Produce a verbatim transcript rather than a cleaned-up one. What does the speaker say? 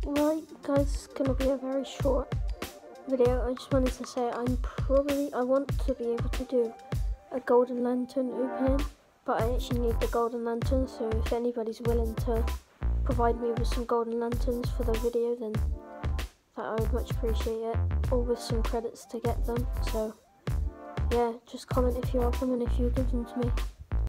Right, guys, it's gonna be a very short video. I just wanted to say I'm probably, I want to be able to do a golden lantern opening, but I actually need the golden lantern, so if anybody's willing to provide me with some golden lanterns for the video, then that I would much appreciate it, or with some credits to get them. So yeah, just comment if you have them and if you give them to me.